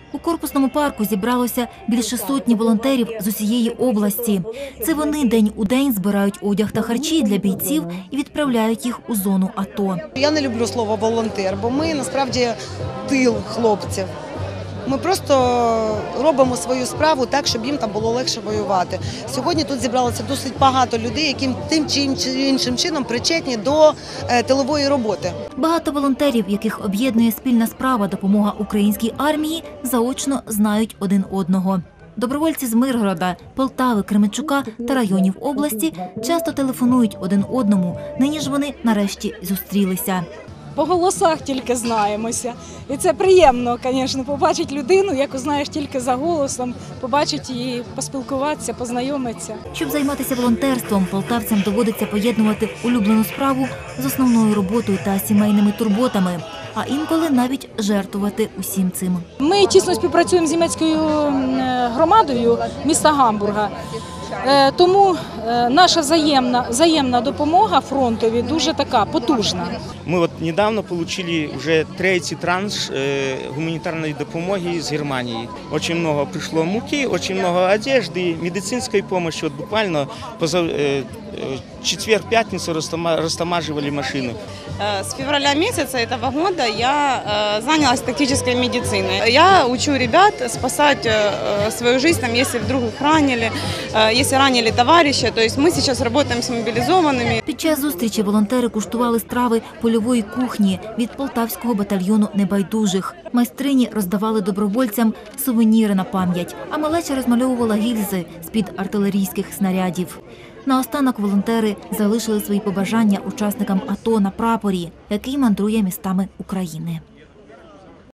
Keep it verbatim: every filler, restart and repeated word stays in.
У корпусному парку зібралося більше сотні волонтерів з усієї області. Це вони день у день збирають одяг та харчі для бійців і відправляють їх у зону АТО. Я не люблю слово «волонтер», бо ми насправді тил хлопців. Ми просто робимо свою справу так, щоб їм там було легше воювати. Сьогодні тут зібралося досить багато людей, які тим чи іншим чином причетні до тилової роботи. Багато волонтерів, яких об'єднує спільна справа допомога українській армії, заочно знають один одного. Добровольці з Миргорода, Полтави, Кременчука та районів області часто телефонують один одному. Нині ж вони нарешті зустрілися. По голосах тільки знаємося. І це приємно, звісно, побачити людину, яку знаєш тільки за голосом, побачити її, поспілкуватися, познайомитися. Щоб займатися волонтерством, полтавцям доводиться поєднувати улюблену справу з основною роботою та сімейними турботами, а інколи навіть жертвувати усім цим. Ми тісно співпрацюємо з німецькою громадою міста Гамбурга. Тому наша взаємна, взаємна допомога фронтові дуже така потужна. Ми от недавно отримали вже третій транш гуманітарної допомоги з Германії. Дуже багато прийшло муки, дуже багато одежди, медицинської допомоги. От буквально четвер-пятницу растамаживали машину. С февраля месяца этого года я занялась тактической медициной. Я учу ребят спасать свою жизнь, там, если вдруг их ранили, если ранили товарища. То есть мы сейчас работаем с мобилизованными. Під час зустрічі волонтери куштували страви польової кухні від полтавського батальйону небайдужих. Майстрині роздавали добровольцям сувеніри на пам'ять, а малеча розмальовувала гільзи з-під артилерійських снарядів. Наостанок волонтери залишили свої побажання учасникам АТО на прапорі, який мандрує містами України.